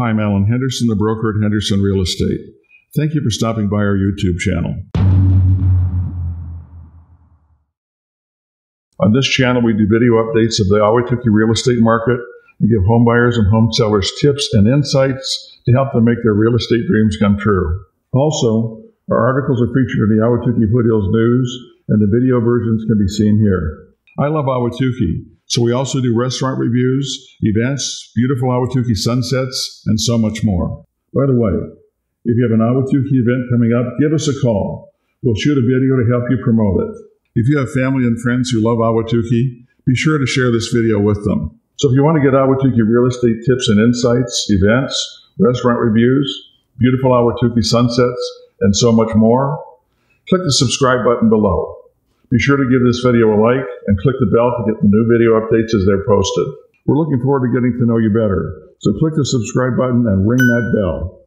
Hi, I'm Allen Henderson, the broker at Henderson Reals Estate. Thank you for stopping by our YouTube channel. On this channel, we do video updates of the Ahwatukee real estate market and give home buyers and home sellers tips and insights to help them make their real estate dreams come true. Also, our articles are featured in the Ahwatukee Foothills News, and the video versions can be seen here. I love Ahwatukee, so we also do restaurant reviews, events, beautiful Ahwatukee sunsets, and so much more. By the way, if you have an Ahwatukee event coming up, give us a call. We'll shoot a video to help you promote it. If you have family and friends who love Ahwatukee, be sure to share this video with them. So if you want to get Ahwatukee real estate tips and insights, events, restaurant reviews, beautiful Ahwatukee sunsets, and so much more, click the subscribe button below. Be sure to give this video a like and click the bell to get the new video updates as they're posted. We're looking forward to getting to know you better, so click the subscribe button and ring that bell.